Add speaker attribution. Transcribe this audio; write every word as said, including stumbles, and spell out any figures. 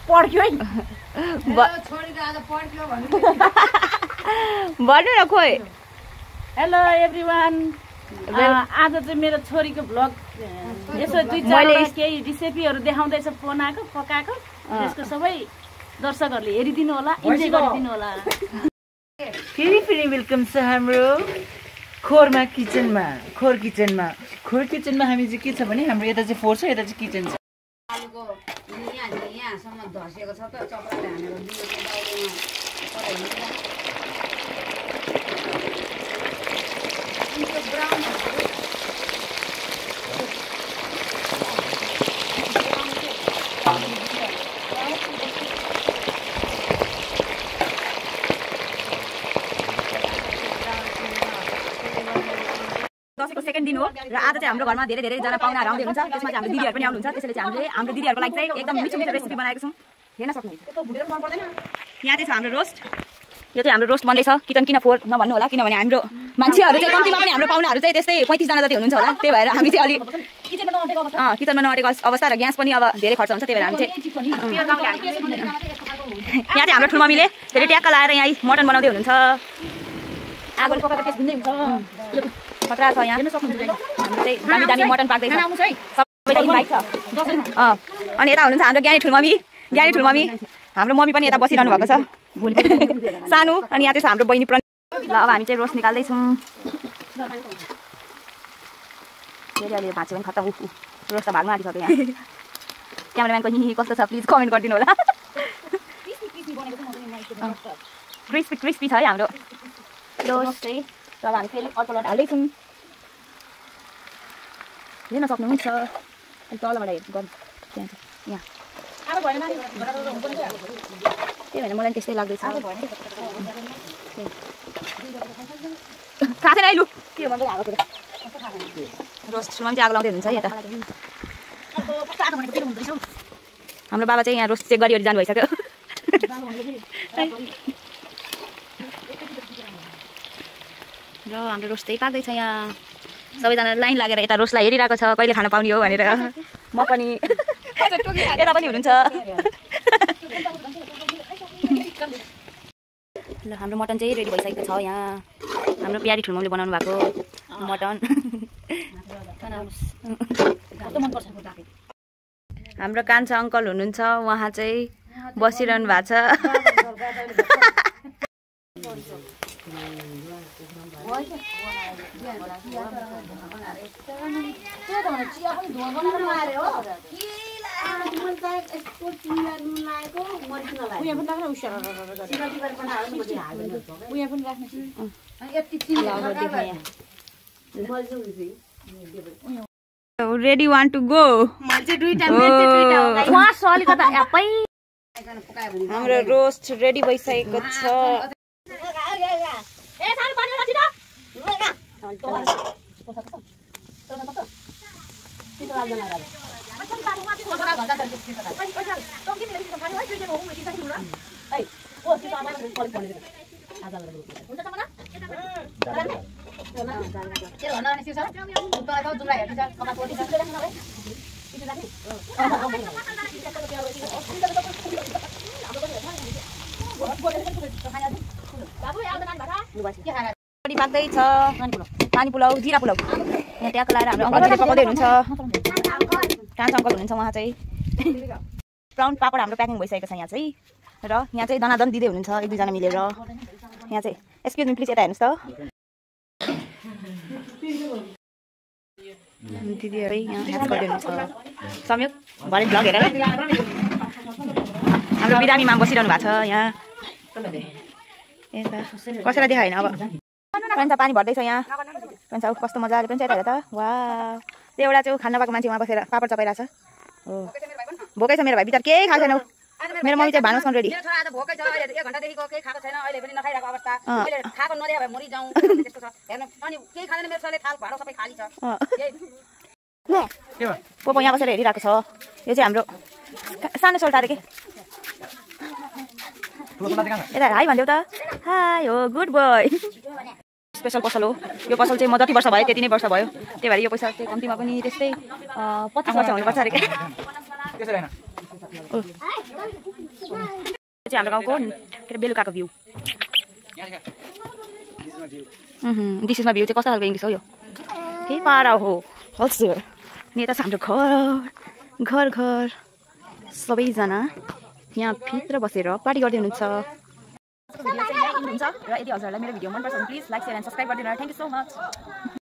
Speaker 1: पड्क्यो है
Speaker 2: भन्नु न खोइ।
Speaker 1: हेलो एभ्रिवान, आज चाहिँ मेरो छोरीको भ्लग यसो दुई चारवटा केही रेसिपीहरू देखाउँदैछ बनाएको पकाएको, त्यसको सबै दर्शकहरूले हेरिदिनु होला, इन्जोय गरिदिनु होला।
Speaker 3: फेरि फेरि वेलकम छ हाम्रो खोरमा किचनमा। खोर किचनमा खोर किचनमा हामी चाहिँ के छ भने हाम्रो यता चाहिँ फोर छ, यता चाहिँ किचन छ।
Speaker 2: आलुको यहाँ यहाँसम्म धसिएको छ त, चक्राले हानेर दसैँको सेकेन्ड दिन हो र आज चाहिँ हाम्रो घरमा धेरै धेरैजना पाहुनाहरू आउँदै हुनुहुन्छ। त्यसमा चाहिँ हाम्रो दिदीहरू पनि आउनुहुन्छ। त्यसैले चाहिँ हामीले हाम्रो दिदीहरूको लागि चाहिँ एकदम मिठो मिठो रेसिपी बनाएको छौँ, हेर्न सक्नुहुन्छ। यहाँ चाहिँ छ हाम्रो रोस्ट। यो चाहिँ हाम्रो रोस्ट बन्दैछ। किचन किन फोहोर नभन्नु होला, किनभने हाम्रो मान्छेहरू चाहिँ कम्तीमा पनि हाम्रो पाहुनाहरू चाहिँ त्यस्तै पैँतिसजना जति हुनुहुन्छ होला। त्यही भएर हामी चाहिँ अलिक किचनमा नअटेको अवस्था र ग्यास पनि अब धेरै खर्च हुन्छ। त्यही भएर हामी चाहिँ यहाँ चाहिँ हाम्रो ठुलमम्मीले फेरि ट्याक्क लाएर यहाँ मटन बनाउँदै हुनुहुन्छ। आगोले पकाएको टेस्ट भिन्दै हुन्छ, खतरा छ। यहाँ हाम्रो चाहिँ दामी दामी मटन पाक्दैछ, सबै इन्भाइट छ। अनि यता हुनुहुन्छ हाम्रो ज्ञानी ठुलमम्मी। ज्ञानी ठुलमम्मी हाम्रो मम्मी पनि यता बसिरहनु भएको छ सानो। अनि यहाँ चाहिँ हाम्रो बहिनी प्रण। ल अब हामी चाहिँ रोस्ट निकाल्दैछौँ। फेरि अहिले भाँच्यो भने खत्ता रोस्ट त भाग्नु आँटिसक्यो। यहाँ क्यामेराम्यानको हिँ कस्तो छ प्लिज कमेन्ट गरिदिनु होला। क्रिस्पी क्रिस्पी छ है हाम्रो रोस्ट चाहिँ। र हामी फेरि अर्को लट हाल्दैछौँ, हेर्न सक्नुहुन्छ। अनि तलबाट हेर्नु गर्नु यहाँ, त्यही भएर मलाई त्यस्तै लाग्दैछ। थाहा छैन है लु के भन्दै हाल्नु कुरा। रोस्टमा पनि चाहिँ आगो लाउँदै हुनुहुन्छ है यता। हाम्रो बाबा चाहिँ यहाँ रोस्ट चेक गरी जानु भइसक्यो। र हाम्रो रोस्ट चाहिँ पाक्दैछ। यहाँ सबैजना लाइन लागेर यता रोस्टलाई हेरिरहेको छ, कहिले खान पाउने हो भनेर। म पनि यता पनि हुनुहुन्छ। ल हाम्रो मटन चाहिँ रेडी भइसकेको छ। यहाँ हाम्रो प्यारी ठुलमले बनाउनु भएको मटन। हाम्रो कान्छा अङ्कल हुनुहुन्छ, उहाँ चाहिँ बसिरहनु भएको छ। Ready one to go. हाम्रो रोस्ट रेडी भइसकेको छ। पाक्दैछ पानी पुलाउ, जिरा पुलाउ। यहाँ ट्याक्क लाएर हाम्रो अङ्कलले पकाउँदै हुनुहुन्छ। कान्छा अङ्कल हुनुहुन्छ, उहाँ चाहिँ ब्राउन पापड हाम्रो प्याकिङ भइसकेको छ यहाँ चाहिँ। र यहाँ चाहिँ दनादन दिँदै हुनुहुन्छ एक दुईजना मिलेर। यहाँ चाहिँ एक्सक्युज मी प्लिज यता हेर्नुहोस् त। दिदीहरू यहाँ हेल्प गर्दै हुनुहुन्छ। संयोग भरे भ्लग हेरेर हाम्रो बिरामीमा बसिरहनु भएको छ यहाँ। यता कसैलाई देखाएन। अब पेन्चा पानी भर्दैछ यहाँ। पेन्चा कस्तो मजाले पेन्चा यता हेर त। वा त्यो एउटा चाहिँ खान नपाएको मान्छे उहाँ बसेर पापड चपाइरहेछ। हो भोकै छ मेरो भाइ, बिचार केही खाएको छैन। मेरो मम्मी चाहिँ भानुस् रेडी। पोपो यहाँ बसेर हेरिरहेको छ। यो चाहिँ हाम्रो सानो सोल्टा के यता हाई भनिदेऊ त। हाई हो, गुड बोय। स्पेसल पसल हो यो पसल चाहिँ। म जति वर्ष भयो त्यति नै वर्ष भयो, त्यही भएर यो पैसा चाहिँ कम्तीमा पनि त्यस्तै पच्चिस वर्ष हुनुपर्छ अरे क्या। चाहिँ हाम्रो गाउँको के बेलुकाको view this is my view चाहिँ कस्तो खालको इङ्ग्लिस हो यो के पारा हो हल्सो यता चाहिँ हाम्रो घर घर घर सबैजना यहाँ भित्र बसेर पार्टी गर्दै हुनुहुन्छ र यदि हजुरहरूलाई मेरो भिडियो मनपर्छ भने please like share and subscribe गरिदिनु थ्याङ्क यू सो मच